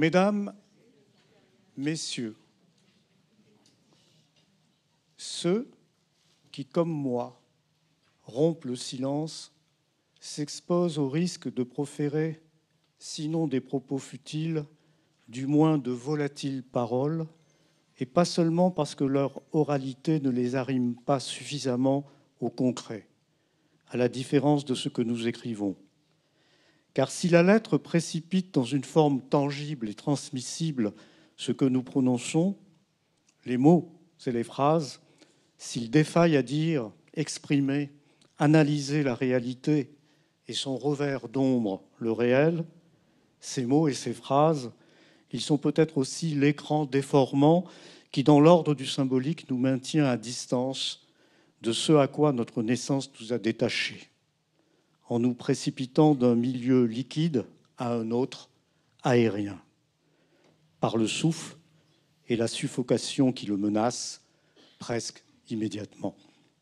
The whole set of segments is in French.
Mesdames, Messieurs, ceux qui, comme moi, rompent le silence, s'exposent au risque de proférer, sinon des propos futiles, du moins de volatiles paroles, et pas seulement parce que leur oralité ne les arrime pas suffisamment au concret, à la différence de ce que nous écrivons. Car si la lettre précipite dans une forme tangible et transmissible ce que nous prononçons, les mots et les phrases, s'ils défaillent à dire, exprimer, analyser la réalité et son revers d'ombre, le réel, ces mots et ces phrases, ils sont peut-être aussi l'écran déformant qui, dans l'ordre du symbolique, nous maintient à distance de ce à quoi notre naissance nous a détachés, en nous précipitant d'un milieu liquide à un autre, aérien, par le souffle et la suffocation qui le menacent presque immédiatement.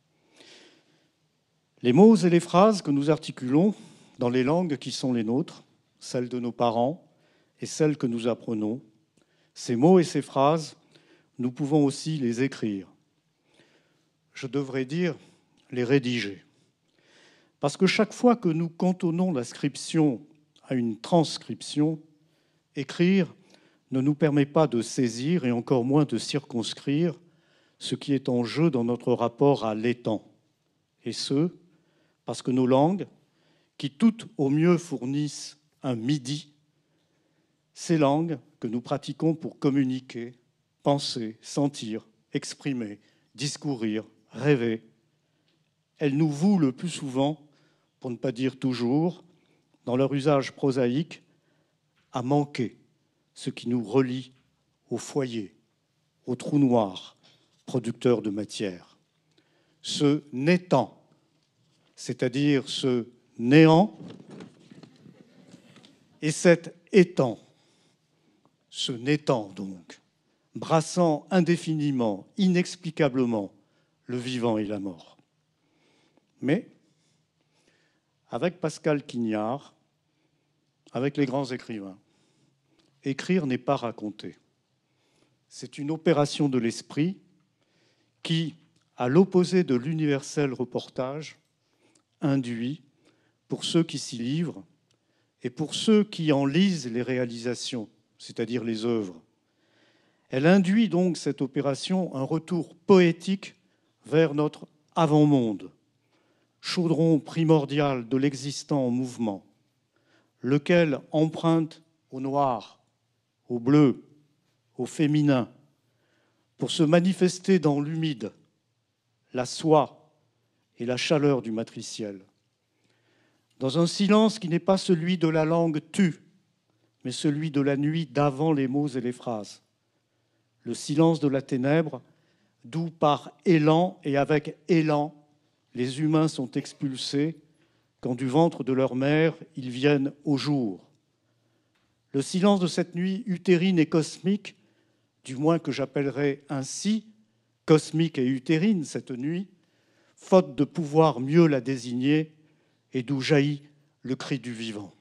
Les mots et les phrases que nous articulons dans les langues qui sont les nôtres, celles de nos parents et celles que nous apprenons, ces mots et ces phrases, nous pouvons aussi les écrire. Je devrais dire les rédiger. Parce que chaque fois que nous cantonnons la scription à une transcription, écrire ne nous permet pas de saisir et encore moins de circonscrire ce qui est en jeu dans notre rapport à l'étant. Et ce, parce que nos langues, qui toutes au mieux fournissent un midi, ces langues que nous pratiquons pour communiquer, penser, sentir, exprimer, discourir, rêver, elles nous vouent le plus souvent, pour ne pas dire toujours, dans leur usage prosaïque, à manquer ce qui nous relie au foyer, au trou noir, producteur de matière. Ce n'étant, c'est-à-dire ce néant, et cet étant, ce n'étant donc, brassant indéfiniment, inexplicablement le vivant et la mort. Mais, avec Pascal Quignard, avec les grands écrivains, écrire n'est pas raconter. C'est une opération de l'esprit qui, à l'opposé de l'universel reportage, induit, pour ceux qui s'y livrent et pour ceux qui en lisent les réalisations, c'est-à-dire les œuvres, elle induit donc cette opération un retour poétique vers notre avant-monde, chaudron primordial de l'existant en mouvement, lequel emprunte au noir, au bleu, au féminin, pour se manifester dans l'humide, la soie et la chaleur du matriciel. Dans un silence qui n'est pas celui de la langue tue, mais celui de la nuit d'avant les mots et les phrases. Le silence de la ténèbre, d'où par élan et avec élan, les humains sont expulsés quand du ventre de leur mère, ils viennent au jour. Le silence de cette nuit utérine et cosmique, du moins que j'appellerais ainsi, cosmique et utérine cette nuit, faute de pouvoir mieux la désigner, et d'où jaillit le cri du vivant.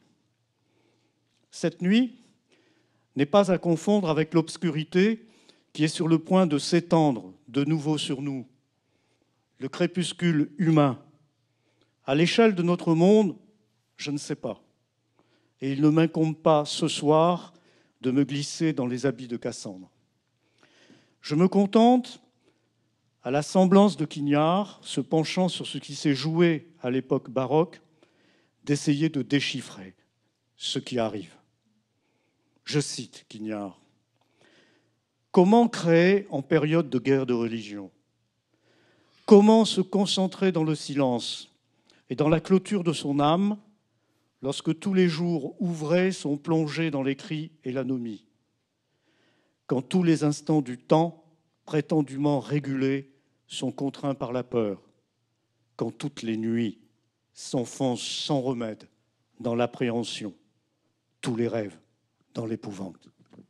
Cette nuit n'est pas à confondre avec l'obscurité qui est sur le point de s'étendre de nouveau sur nous, le crépuscule humain. À l'échelle de notre monde, je ne sais pas. Et il ne m'incombe pas ce soir de me glisser dans les habits de Cassandre. Je me contente, à la semblance de Quignard, se penchant sur ce qui s'est joué à l'époque baroque, d'essayer de déchiffrer ce qui arrive. Je cite Quignard. « Comment créer en période de guerre de religion ? Comment se concentrer dans le silence et dans la clôture de son âme lorsque tous les jours ouvrés sont plongés dans les cris et l'anomie ? Quand tous les instants du temps, prétendument régulés, sont contraints par la peur ? Quand toutes les nuits s'enfoncent sans remède dans l'appréhension, tous les rêves dans l'épouvante. »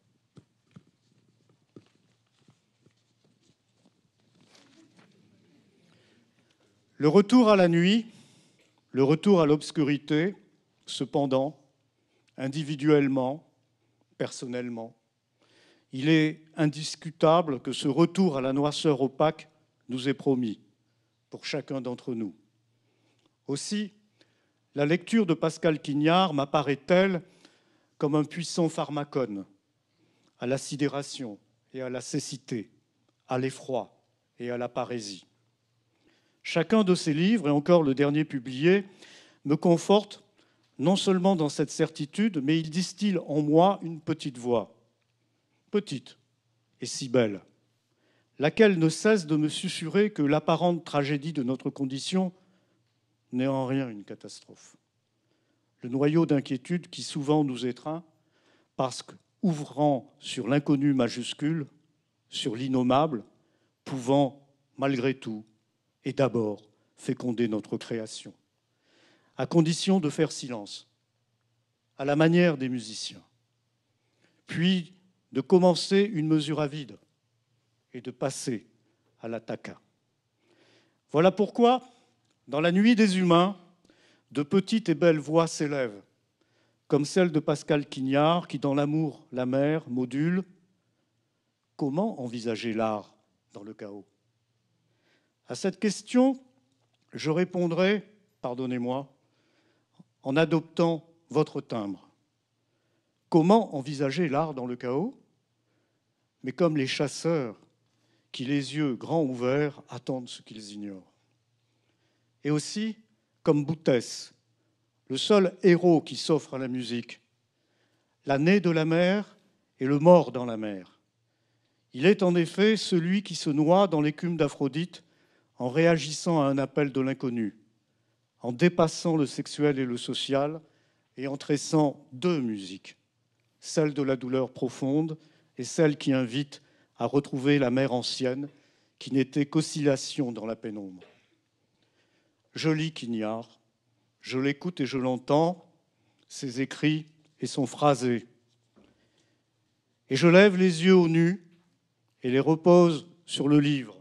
Le retour à la nuit, le retour à l'obscurité, cependant, individuellement, personnellement. Il est indiscutable que ce retour à la noirceur opaque nous est promis pour chacun d'entre nous. Aussi, la lecture de Pascal Quignard m'apparaît telle comme un puissant pharmacone à la sidération et à la cécité, à l'effroi et à la parésie. Chacun de ces livres, et encore le dernier publié, me conforte non seulement dans cette certitude, mais il distille en moi une petite voix, petite et si belle, laquelle ne cesse de me susurrer que l'apparente tragédie de notre condition n'est en rien une catastrophe. Le noyau d'inquiétude qui souvent nous étreint, parce qu'ouvrant sur l'inconnu majuscule, sur l'innommable, pouvant, malgré tout, et d'abord, féconder notre création, à condition de faire silence, à la manière des musiciens, puis de commencer une mesure à vide et de passer à l'attaqua. Voilà pourquoi, dans la nuit des humains, de petites et belles voix s'élèvent, comme celle de Pascal Quignard, qui, dans L'amour, la mer, module « Comment envisager l'art dans le chaos ?» À cette question, je répondrai, pardonnez-moi, en adoptant votre timbre. Comment envisager l'art dans le chaos ? Mais comme les chasseurs qui, les yeux grands ouverts, attendent ce qu'ils ignorent. Et aussi, comme Boutès, le seul héros qui s'offre à la musique, l'année de la mer et le mort dans la mer. Il est en effet celui qui se noie dans l'écume d'Aphrodite en réagissant à un appel de l'inconnu, en dépassant le sexuel et le social et en tressant deux musiques, celle de la douleur profonde et celle qui invite à retrouver la mer ancienne qui n'était qu'oscillation dans la pénombre. Je lis Quignard, je l'écoute et je l'entends, ses écrits et son phrasé. Et je lève les yeux au nu et les repose sur le livre.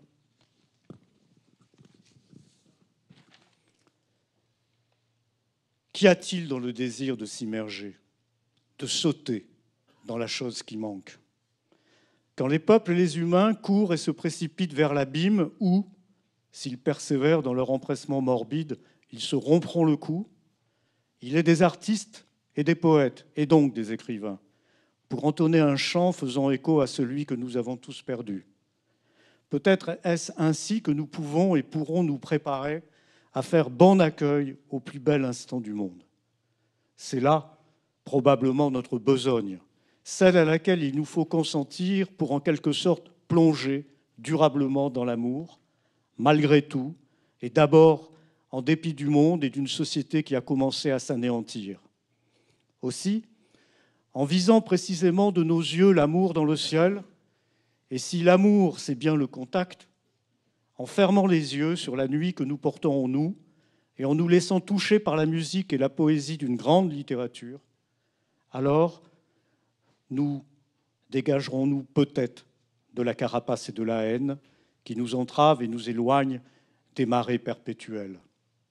Qu'y a-t-il dans le désir de s'immerger, de sauter dans la chose qui manque ? Quand les peuples et les humains courent et se précipitent vers l'abîme où, s'ils persévèrent dans leur empressement morbide, ils se rompront le cou, il est des artistes et des poètes, et donc des écrivains, pour entonner un chant faisant écho à celui que nous avons tous perdu. Peut-être est-ce ainsi que nous pouvons et pourrons nous préparer à faire bon accueil au plus bel instant du monde. C'est là, probablement, notre besogne, celle à laquelle il nous faut consentir pour en quelque sorte plonger durablement dans l'amour, malgré tout, et d'abord en dépit du monde et d'une société qui a commencé à s'anéantir. Aussi, en visant précisément de nos yeux l'amour dans le ciel, et si l'amour c'est bien le contact, en fermant les yeux sur la nuit que nous portons en nous et en nous laissant toucher par la musique et la poésie d'une grande littérature, alors nous dégagerons-nous peut-être de la carapace et de la haine qui nous entravent et nous éloignent des marées perpétuelles.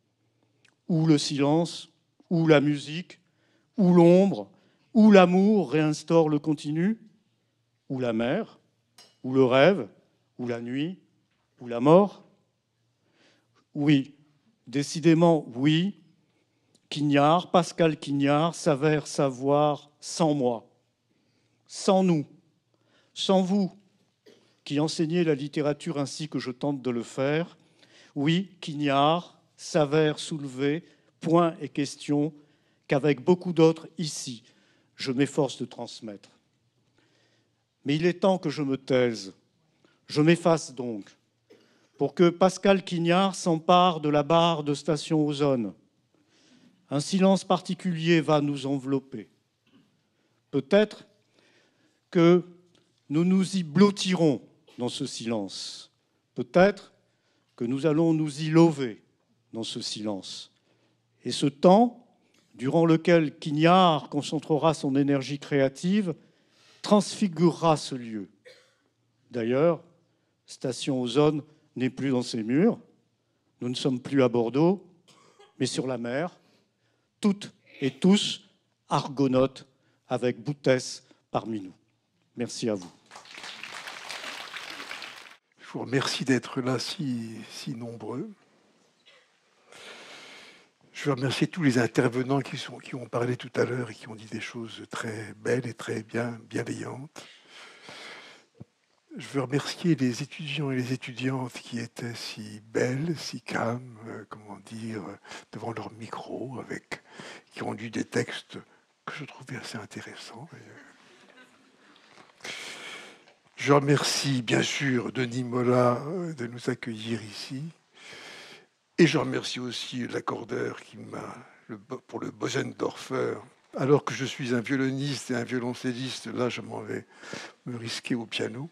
Ou le silence, ou la musique, ou l'ombre, ou l'amour réinstaure le continu, ou la mer, ou le rêve, ou la nuit, ou la mort. Oui, décidément oui, Quignard, Pascal Quignard, s'avère savoir sans moi, sans nous, sans vous, qui enseignez la littérature ainsi que je tente de le faire. Oui, Quignard s'avère soulever points et questions qu'avec beaucoup d'autres ici, je m'efforce de transmettre. Mais il est temps que je me taise. Je m'efface donc, pour que Pascal Quignard s'empare de la barre de station ozone. Un silence particulier va nous envelopper. Peut-être que nous nous y blottirons dans ce silence. Peut-être que nous allons nous y lever dans ce silence. Et ce temps, durant lequel Quignard concentrera son énergie créative, transfigurera ce lieu. D'ailleurs, Station Ozone n'est plus dans ses murs, nous ne sommes plus à Bordeaux, mais sur la mer, toutes et tous argonautes avec Boutès parmi nous. Merci à vous. Je vous remercie d'être là si nombreux. Je veux remercier tous les intervenants qui ont parlé tout à l'heure et qui ont dit des choses très belles et très bienveillantes. Je veux remercier les étudiants et les étudiantes qui étaient si belles, si calmes, devant leur micro, qui ont lu des textes que je trouvais assez intéressants. Je remercie bien sûr Denis Mola de nous accueillir ici. Et je remercie aussi l'accordeur pour le Bosendorfer. Alors que je suis un violoniste et un violoncelliste, là je m'en vais me risquer au piano.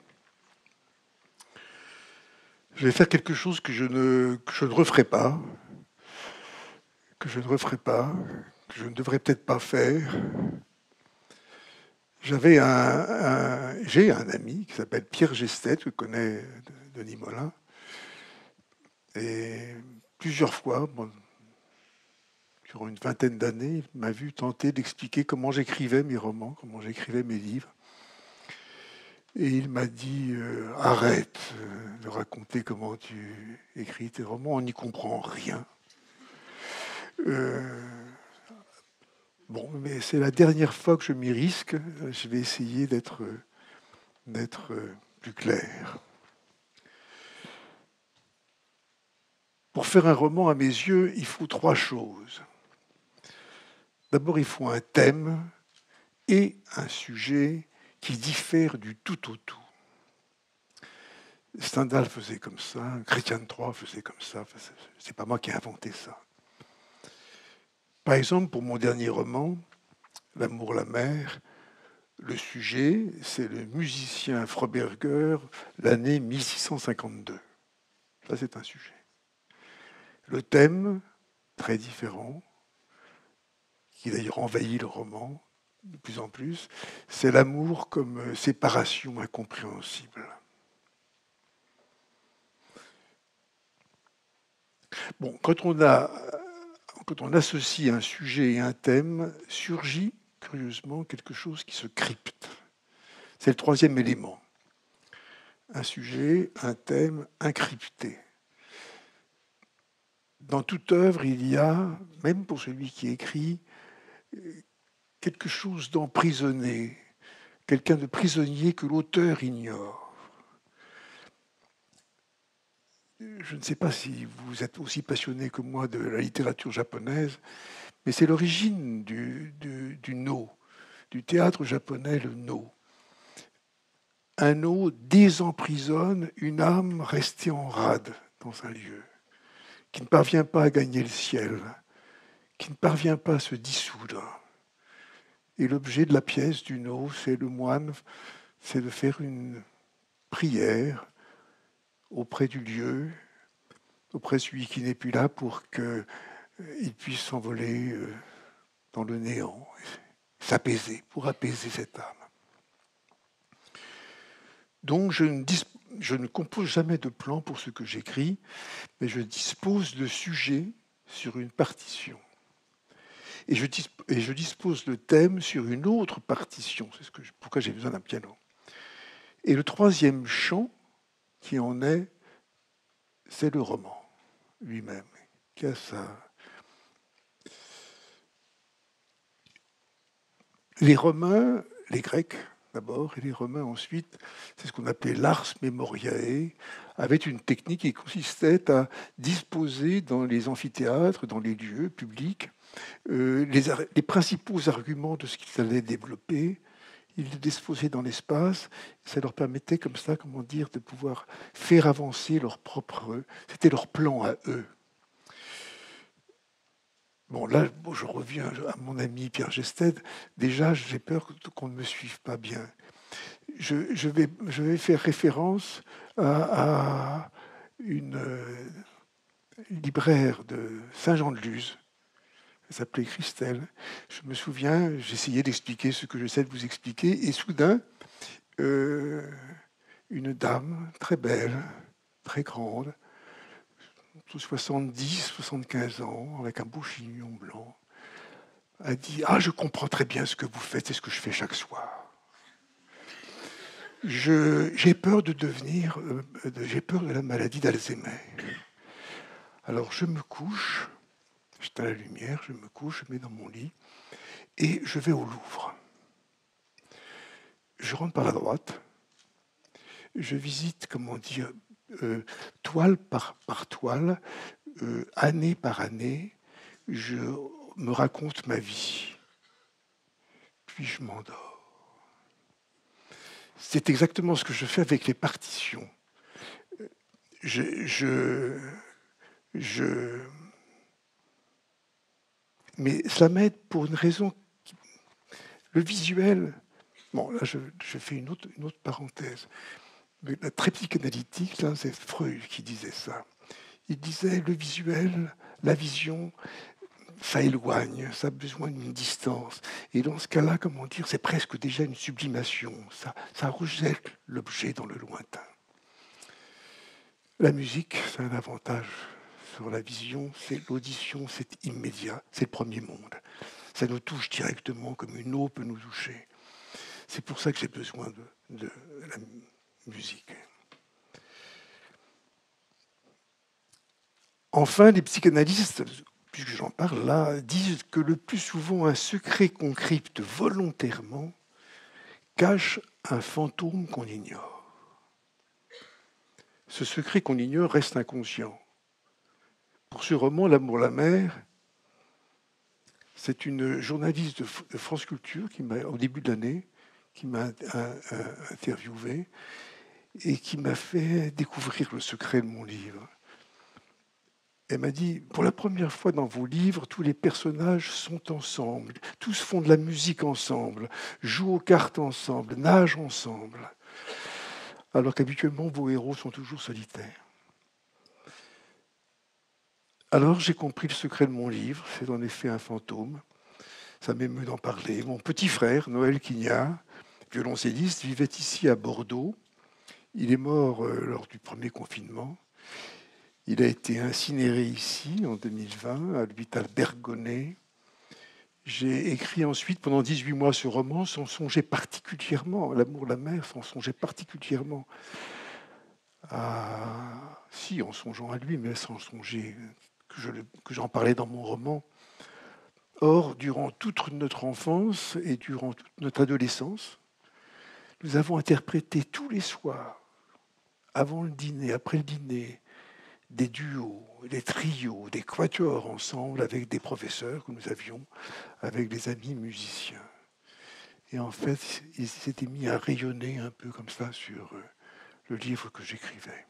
Je vais faire quelque chose que je ne referai pas, que je ne devrais peut-être pas faire. J'ai un ami qui s'appelle Pierre Gestet, que connaît Denis Molin. Et plusieurs fois, durant une vingtaine d'années, il m'a vu tenter d'expliquer comment j'écrivais mes romans, comment j'écrivais mes livres. Et il m'a dit arrête de raconter comment tu écris tes romans, on n'y comprend rien. Bon, mais c'est la dernière fois que je m'y risque. Je vais essayer d'être plus clair. Pour faire un roman, à mes yeux, il faut 3 choses. D'abord, il faut un thème et un sujet qui diffèrent du tout au tout. Stendhal faisait comme ça, Chrétien III faisait comme ça. C'est pas moi qui ai inventé ça. Par exemple, pour mon dernier roman, L'amour, la mer, le sujet, c'est le musicien Froberger, l'année 1652. Ça, c'est un sujet. Le thème, très différent, qui d'ailleurs envahit le roman de plus en plus, c'est l'amour comme séparation incompréhensible. Bon, quand on associe un sujet et un thème, surgit curieusement quelque chose qui se crypte. C'est le 3e élément. Un sujet, un thème encrypté. Dans toute œuvre, il y a, même pour celui qui écrit, quelque chose d'emprisonné, quelqu'un de prisonnier que l'auteur ignore. Je ne sais pas si vous êtes aussi passionné que moi de la littérature japonaise, mais c'est l'origine du no, du théâtre japonais, le no. Un no désemprisonne une âme restée en rade dans un lieu, qui ne parvient pas à gagner le ciel, qui ne parvient pas à se dissoudre. Et l'objet de la pièce du no, c'est le moine, c'est de faire une prière auprès du lieu, auprès de celui qui n'est plus là pour qu'il puisse s'envoler dans le néant, s'apaiser, pour apaiser cette âme. Donc je ne compose jamais de plan pour ce que j'écris, mais je dispose de sujets sur une partition. Et je dispose le thème sur une autre partition. C'est pourquoi j'ai besoin d'un piano. Et le 3e champ qui en est, c'est le roman lui-même, qui a ça. Les Romains, les Grecs d'abord, et les Romains ensuite, c'est ce qu'on appelait l'ars memoriae, avaient une technique qui consistait à disposer dans les amphithéâtres, dans les lieux publics, les principaux arguments de ce qu'ils allaient développer. Ils les disposaient dans l'espace, ça leur permettait comme ça, de pouvoir faire avancer leur propre... C'était leur plan à eux. Bon, là, je reviens à mon ami Pierre Gestet. Déjà, j'ai peur qu'on ne me suive pas bien. Je vais faire référence à une libraire de Saint-Jean-de-Luz. Elle s'appelait Christelle. Je me souviens, j'essayais d'expliquer ce que j'essaie de vous expliquer, et soudain, une dame très belle, très grande, 70, 75 ans, avec un beau chignon blanc, a dit « Ah, je comprends très bien ce que vous faites, c'est ce que je fais chaque soir. » J'ai peur de devenir, j'ai peur de la maladie d'Alzheimer. Alors je me couche, j'éteins la lumière, je me couche, je me mets dans mon lit et je vais au Louvre. Je rentre par la droite, je visite, comment dire, toile par toile, année par année, je me raconte ma vie. Puis je m'endors. C'est exactement ce que je fais avec les partitions. Mais cela m'aide pour une raison. Le visuel. Bon, là, je fais une autre parenthèse. Mais la très psychanalytique, là, c'est Freud qui disait ça. Il disait le visuel, la vision, ça éloigne, ça a besoin d'une distance. Et dans ce cas-là, comment dire, c'est presque déjà une sublimation. Ça rejette l'objet dans le lointain. La musique, c'est un avantage sur la vision, c'est l'audition, c'est immédiat, c'est le premier monde. Ça nous touche directement comme une eau peut nous toucher. C'est pour ça que j'ai besoin de la musique. Enfin, les psychanalystes, puisque j'en parle là, disent que le plus souvent un secret qu'on crypte volontairement cache un fantôme qu'on ignore. Ce secret qu'on ignore reste inconscient. Pour ce roman, L'amour, la mer, c'est une journaliste de France Culture qui m'a, au début de l'année, qui m'a interviewé et qui m'a fait découvrir le secret de mon livre. Elle m'a dit, pour la première fois dans vos livres, tous les personnages sont ensemble, tous font de la musique ensemble, jouent aux cartes ensemble, nagent ensemble, alors qu'habituellement vos héros sont toujours solitaires. Alors j'ai compris le secret de mon livre, c'est en effet un fantôme. Ça m'émeut d'en parler. Mon petit frère, Noël Quignard, violoncelliste, vivait ici à Bordeaux. Il est mort lors du premier confinement. Il a été incinéré ici en 2020 à l'hôpital Bergonnet. J'ai écrit ensuite pendant 18 mois ce roman sans songer particulièrement, L'amour, la mer, sans songer particulièrement si, en songeant à lui, mais sans songer que j'en parlais dans mon roman. Or, durant toute notre enfance et durant toute notre adolescence, nous avons interprété tous les soirs, avant le dîner, après le dîner, des duos, des trios, des quatuors ensemble avec des professeurs que nous avions, avec des amis musiciens. Et en fait, ils s'étaient mis à rayonner un peu comme ça sur le livre que j'écrivais.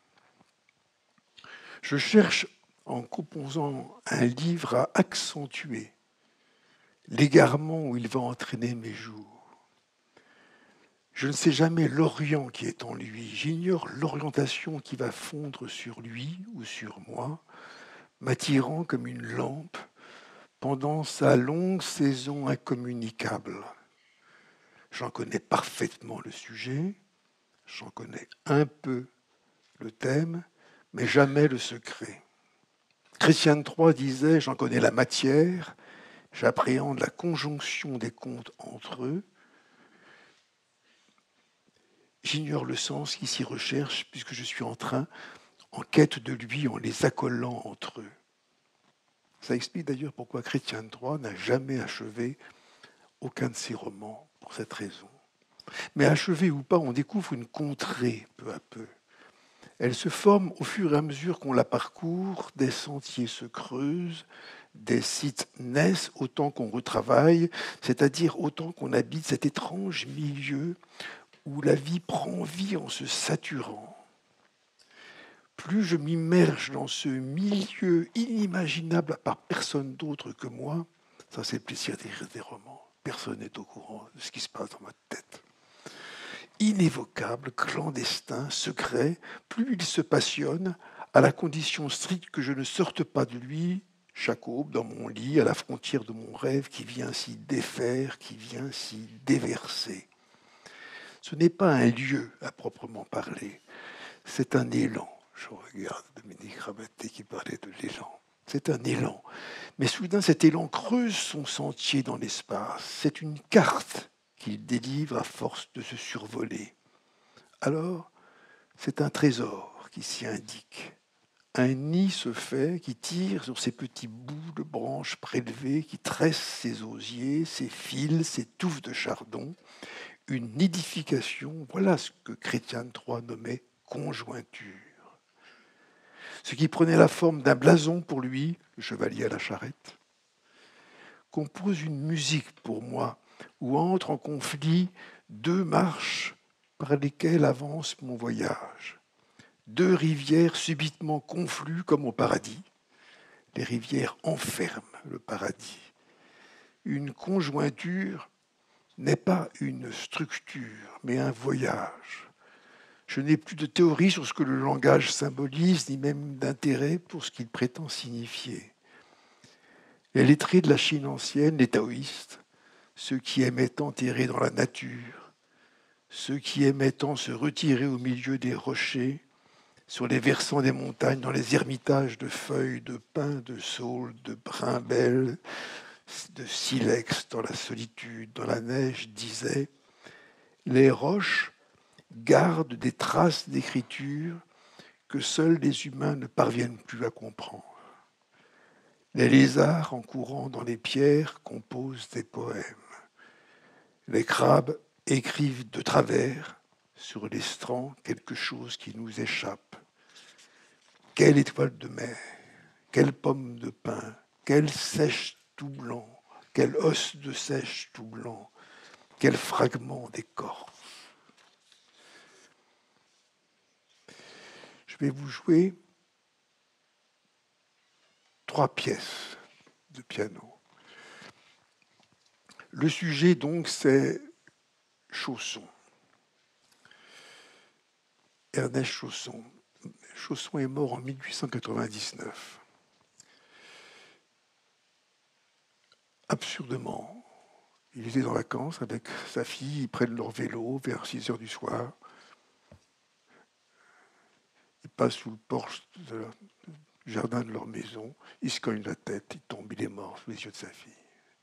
Je cherche, en composant un livre, à accentuer l'égarement où il va entraîner mes jours. Je ne sais jamais l'Orient qui est en lui. J'ignore l'orientation qui va fondre sur lui ou sur moi, m'attirant comme une lampe pendant sa longue saison incommunicable. J'en connais parfaitement le sujet, j'en connais un peu le thème, mais jamais le secret. Christiane III disait « J'en connais la matière, j'appréhende la conjonction des contes entre eux. J'ignore le sens qui s'y recherche puisque je suis en quête de lui en les accolant entre eux. » Ça explique d'ailleurs pourquoi Christiane III n'a jamais achevé aucun de ses romans pour cette raison. Mais achevé ou pas, on découvre une contrée peu à peu. Elle se forme au fur et à mesure qu'on la parcourt, des sentiers se creusent, des sites naissent autant qu'on retravaille, c'est-à-dire autant qu'on habite cet étrange milieu où la vie prend vie en se saturant. Plus je m'immerge dans ce milieu inimaginable par personne d'autre que moi, ça c'est le plaisir d'écrire des romans. Personne n'est au courant de ce qui se passe dans ma tête. Inévocable, clandestin, secret, plus il se passionne, à la condition stricte que je ne sorte pas de lui, chaque aube dans mon lit, à la frontière de mon rêve qui vient s'y défaire, qui vient s'y déverser. Ce n'est pas un lieu à proprement parler, c'est un élan. Je regarde Dominique Rabaté qui parlait de l'élan. C'est un élan. Mais soudain, cet élan creuse son sentier dans l'espace. C'est une carte qu'il délivre à force de se survoler. Alors, c'est un trésor qui s'y indique. Un nid se fait qui tire sur ces petits bouts de branches prélevées, qui tresse ses osiers, ses fils, ses touffes de chardon. Une nidification, voilà ce que Chrétien III nommait conjointure. Ce qui prenait la forme d'un blason pour lui, le chevalier à la charrette, compose une musique pour moi, où entrent en conflit deux marches par lesquelles avance mon voyage. Deux rivières subitement confluent comme au paradis. Les rivières enferment le paradis. Une conjointure n'est pas une structure, mais un voyage. Je n'ai plus de théorie sur ce que le langage symbolise, ni même d'intérêt pour ce qu'il prétend signifier. Les lettrés de la Chine ancienne, les taoïstes, ceux qui aimaient enterrer dans la nature, ceux qui aimaient tant se retirer au milieu des rochers, sur les versants des montagnes, dans les ermitages de feuilles, de pins, de saules, de brimbelles, de silex, dans la solitude, dans la neige, disaient « Les roches gardent des traces d'écriture que seuls les humains ne parviennent plus à comprendre. Les lézards, en courant dans les pierres, composent des poèmes. Les crabes écrivent de travers sur les strands quelque chose qui nous échappe. Quelle étoile de mer, quelle pomme de pin, quel sèche tout blanc, quel os de sèche tout blanc, quel fragment d'écorce. » Je vais vous jouer 3 pièces de piano. Le sujet, donc, c'est Chausson. Ernest Chausson. Chausson est mort en 1899. Absurdement, il était en vacances avec sa fille, ils prennent leur vélo vers 6 heures du soir. Ils passent sous le porche du jardin de leur maison, ils se cognent la tête, il tombe, il est mort sous les yeux de sa fille.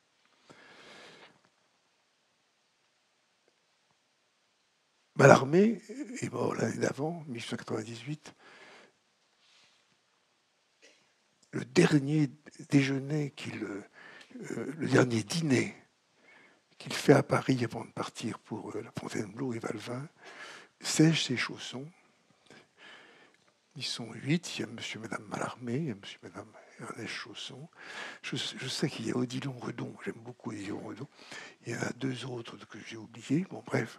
Mallarmé est mort l'année d'avant, 1898. Le dernier déjeuner le dernier dîner qu'il fait à Paris avant de partir pour la Fontainebleau et Valvin, sèche ses chaussons. Ils sont 8, il y a monsieur et madame Mallarmé, il y a monsieur et madame Ernest Chausson. Je sais qu'il y a Odilon Redon, j'aime beaucoup Odilon Redon. Il y en a 2 autres que j'ai oubliés. Bon, bref.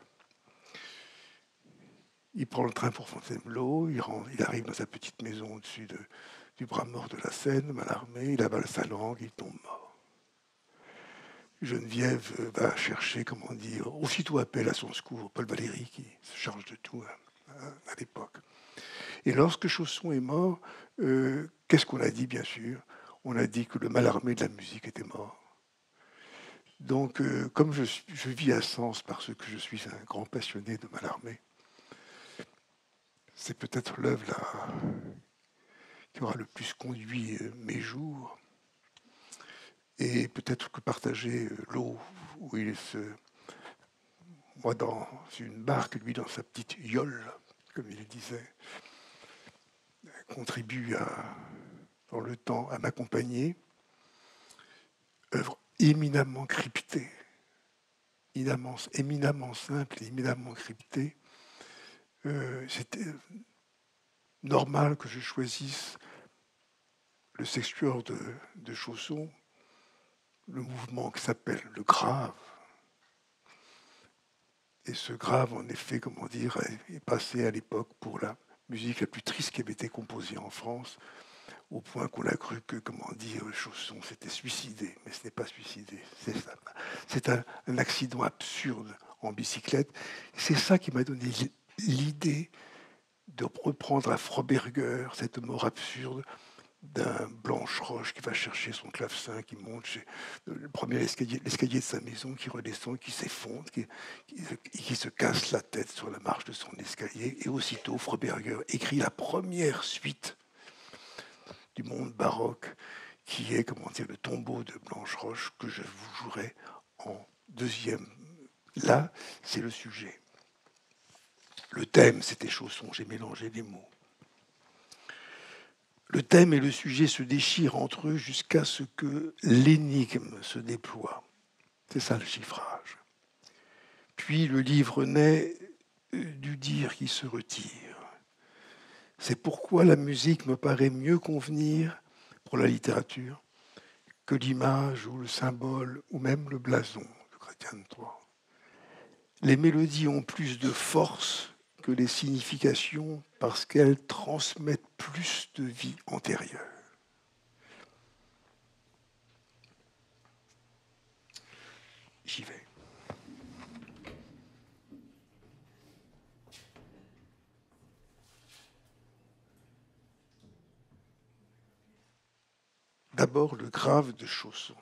Il prend le train pour Fontainebleau, il arrive dans sa petite maison au-dessus du bras mort de la Seine, Mallarmé, il avale sa langue, il tombe mort. Geneviève va chercher, comment dire, aussitôt appelle à son secours Paul Valéry, qui se charge de tout à l'époque. Et lorsque Chausson est mort, qu'est-ce qu'on a dit, bien sûr? On a dit que le Mallarmé de la musique était mort. Donc, comme je vis à Sens parce que je suis un grand passionné de Mallarmé, c'est peut-être l'œuvre là qui aura le plus conduit mes jours. Et peut-être que partager l'eau où il moi dans une barque, lui dans sa petite yole, comme il disait, contribue dans le temps à m'accompagner. Œuvre éminemment cryptée, éminemment simple et éminemment cryptée. C'était normal que je choisisse le sextuor de Chausson, le mouvement qui s'appelle le grave. Et ce grave, en effet, comment dire, est passé à l'époque pour la musique la plus triste qui avait été composée en France, au point qu'on a cru que, comment dire, Chausson s'était suicidé. Mais ce n'est pas suicidé. C'est un accident absurde en bicyclette. C'est ça qui m'a donné l'idée de reprendre à Froberger cette mort absurde d'un Blanche-Roche qui va chercher son clavecin, qui monte chez le premier l'escalier de sa maison, qui redescend, qui s'effondre, qui se casse la tête sur la marche de son escalier. Et aussitôt, Froberger écrit la première suite du monde baroque, qui est, comment dire, le tombeau de Blanche-Roche, que je vous jouerai en deuxième. Là, c'est le sujet. Le thème, c'était Chausson, j'ai mélangé les mots. Le thème et le sujet se déchirent entre eux jusqu'à ce que l'énigme se déploie. C'est ça le chiffrage. Puis le livre naît du dire qui se retire. C'est pourquoi la musique me paraît mieux convenir pour la littérature que l'image ou le symbole ou même le blason de Chrétien de Troyes. Les mélodies ont plus de force que les significations parce qu'elles transmettent plus de vie antérieure. J'y vais. D'abord le grave de Chausson.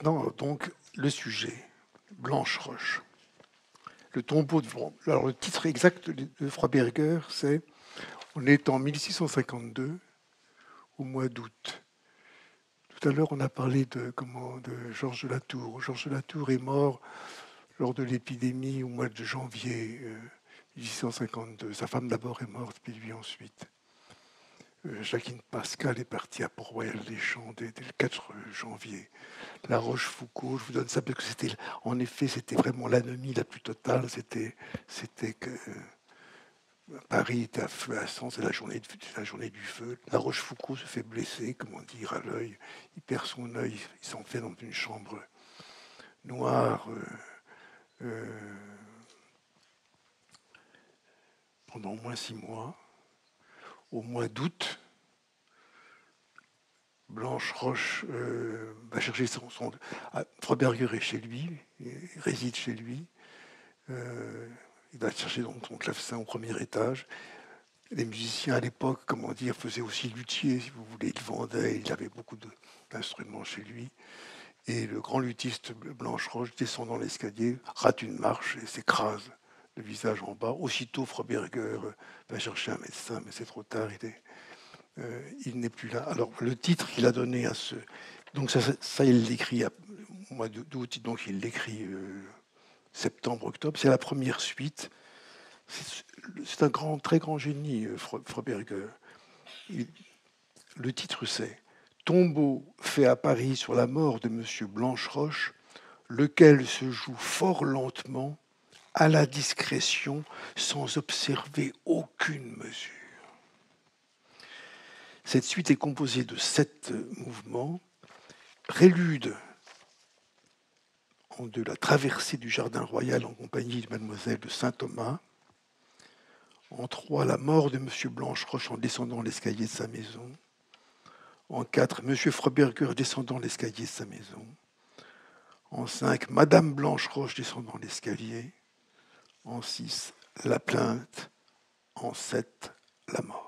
maintenant, donc, le sujet, Blanche Roche. Le tombeau de... Alors, le titre exact de Frauberger, c'est « On est en 1652, au mois d'août ». Tout à l'heure, on a parlé de Georges de la Tour. Georges de la Tour est mort lors de l'épidémie au mois de janvier 1652. Sa femme d'abord est morte, puis lui ensuite. Jacqueline Pascal est partie à Port-Royal-des-Champs dès le 4 janvier. La Rochefoucauld, je vous donne ça parce que c'était vraiment l'anomie la plus totale. C'était que Paris était à feu à sang, c'est la journée du feu. La Rochefoucauld se fait blesser, comment dire, à l'œil. Il perd son œil, il s'enferme dans une chambre noire pendant au moins 6 mois. Au mois d'août, Blanche Roche va chercher son Frauberger est chez lui, il réside chez lui. Il va chercher donc son clavecin au premier étage. Les musiciens à l'époque, comment dire, faisaient aussi luthier, si vous voulez. Il vendait, il avait beaucoup d'instruments chez lui. Et le grand luthiste Blanche Roche, descendant l'escalier, rate une marche et s'écrase le visage en bas. Aussitôt, Frauberger va chercher un médecin, mais c'est trop tard, il n'est plus là. Alors, le titre qu'il a donné à ce... Donc ça il l'écrit au mois d'août, donc il l'écrit septembre, octobre. C'est la première suite. C'est un très grand génie, Frauberger. Le titre, c'est « Tombeau fait à Paris sur la mort de M. Blanche-Roche, lequel se joue fort lentement, à la discrétion, sans observer aucune mesure. » Cette suite est composée de 7 mouvements. Prélude de la traversée du Jardin Royal en compagnie de Mademoiselle de Saint-Thomas. En 3, la mort de M. Blanche-Roche en descendant l'escalier de sa maison. En 4, M. Frauberger descendant l'escalier de sa maison. En 5, Madame Blanche-Roche descendant l'escalier. En 6, la plainte. En 7, la mort.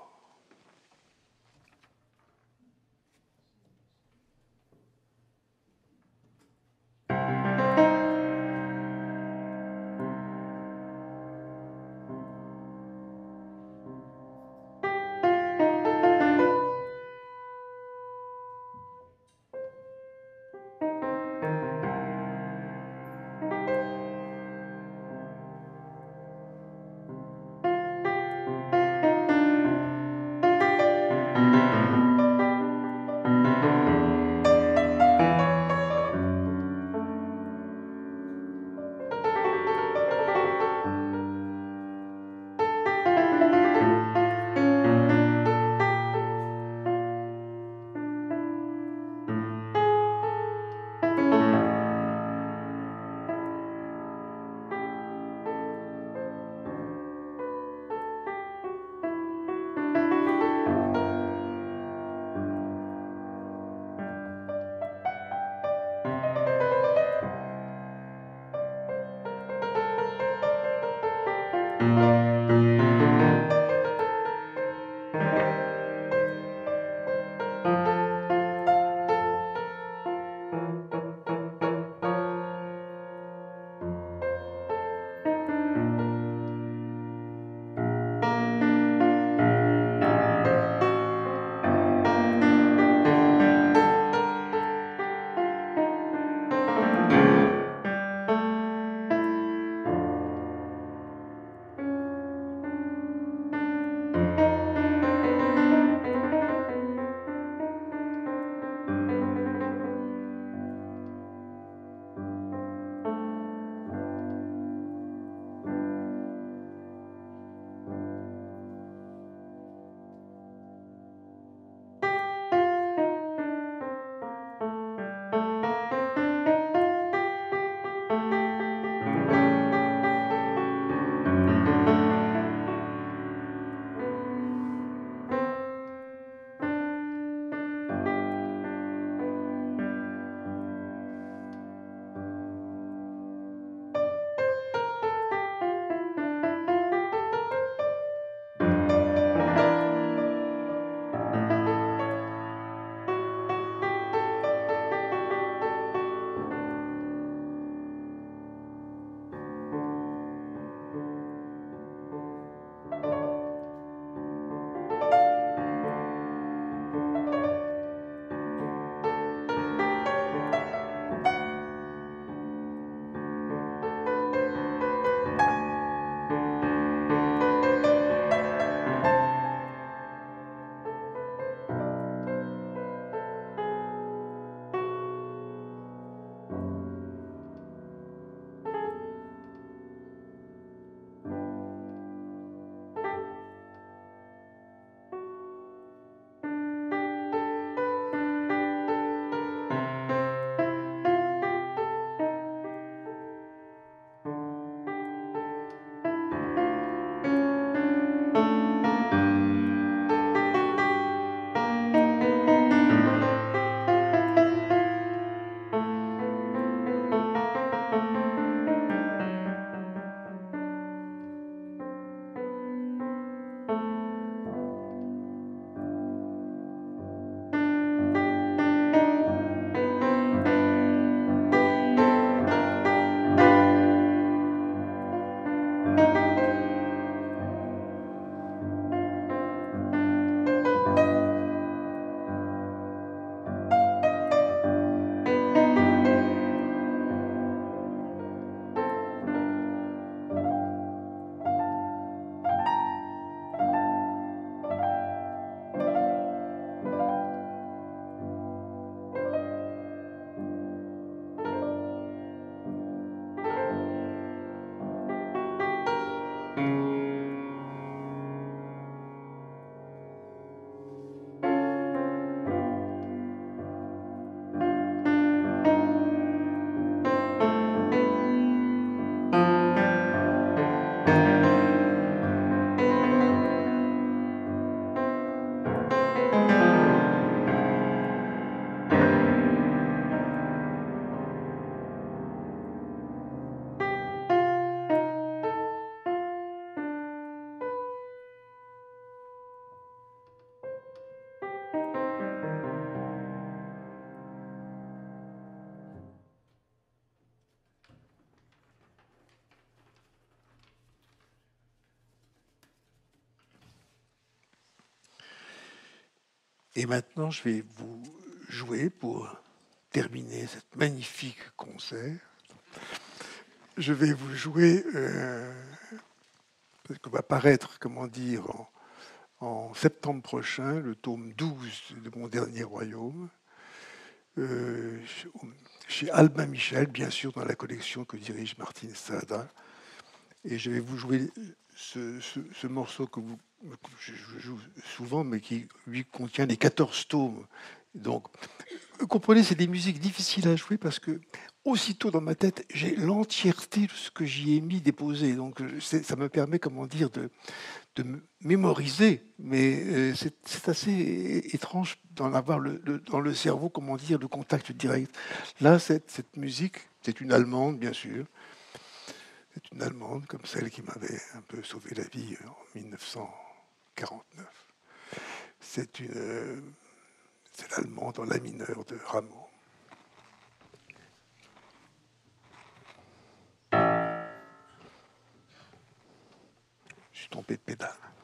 Et maintenant, je vais vous jouer pour terminer cette magnifique concert. Je vais vous jouer parce que va paraître, comment dire, en septembre prochain, le tome 12 de Mon Dernier Royaume, chez Albin Michel, bien sûr, dans la collection que dirige Martine Sada. Et je vais vous jouer ce morceau que je joue souvent, mais qui, lui, contient les 14 tomes. Donc, vous comprenez, c'est des musiques difficiles à jouer parce que, aussitôt dans ma tête, j'ai l'entièreté de ce que j'y ai mis déposé. Donc, ça me permet, comment dire, de mémoriser. Mais c'est assez étrange d'en avoir dans le cerveau, comment dire, le contact direct. Là, cette musique, c'est une Allemande, bien sûr. C'est une Allemande comme celle qui m'avait un peu sauvé la vie en 1949. C'est l'Allemande en la mineur de Rameau. Je suis tombé de pédale.